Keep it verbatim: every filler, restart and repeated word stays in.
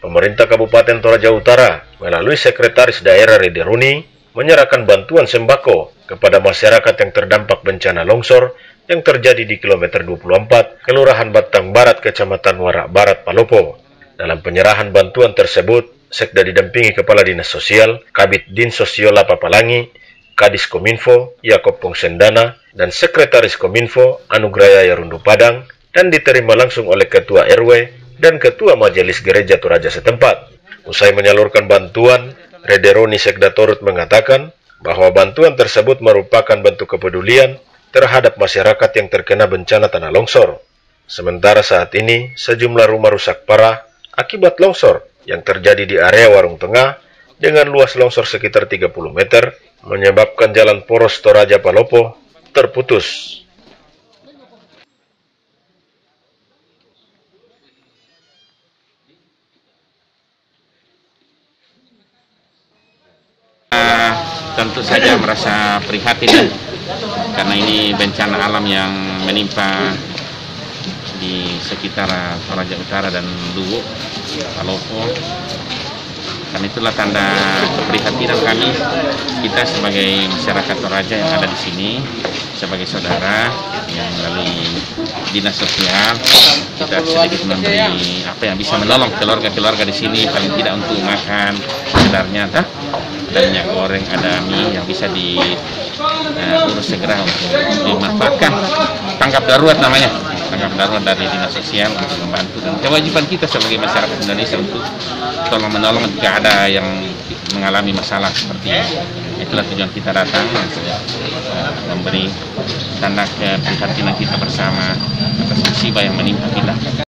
Pemerintah Kabupaten Toraja Utara melalui Sekretaris Daerah Rederoni menyerahkan bantuan sembako kepada masyarakat yang terdampak bencana longsor yang terjadi di kilometer dua puluh empat, Kelurahan Batang Barat, Kecamatan Warak Barat, Palopo. Dalam penyerahan bantuan tersebut, Sekda didampingi Kepala Dinas Sosial, Kabid Dinsos Yola Papalangi, Kadis Kominfo, Yakob Pongsendana, dan Sekretaris Kominfo, Anugraya Yarundu Padang, dan diterima langsung oleh Ketua R W dan Ketua Majelis Gereja Toraja setempat. Usai menyalurkan bantuan, Rederoni Sekda Torut mengatakan bahwa bantuan tersebut merupakan bentuk kepedulian terhadap masyarakat yang terkena bencana tanah longsor. Sementara saat ini, sejumlah rumah rusak parah akibat longsor yang terjadi di area Warung Tengah dengan luas longsor sekitar tiga puluh meter, menyebabkan jalan poros Toraja Palopo terputus. Tentu saja merasa prihatin karena ini bencana alam yang menimpa di sekitar Toraja Utara dan Luwu, Palopo. Karena itulah tanda keprihatinan kami, kita sebagai masyarakat Toraja yang ada di sini, sebagai saudara yang melalui dinas sosial, kita sedikit memberi apa yang bisa menolong keluarga-keluarga di sini, paling tidak untuk makan sekedarnya, tak? Ada minyak goreng, ada mie yang bisa diurus uh, segera untuk dimanfaatkan. Tanggap darurat namanya, tanggap darurat dari dinas sosial untuk membantu, dan kewajiban kita sebagai masyarakat Indonesia untuk tolong menolong jika ada yang mengalami masalah seperti ini. Itulah tujuan kita datang, uh, memberi tanda keprihatinan kita bersama atas musibah yang menimpa kita.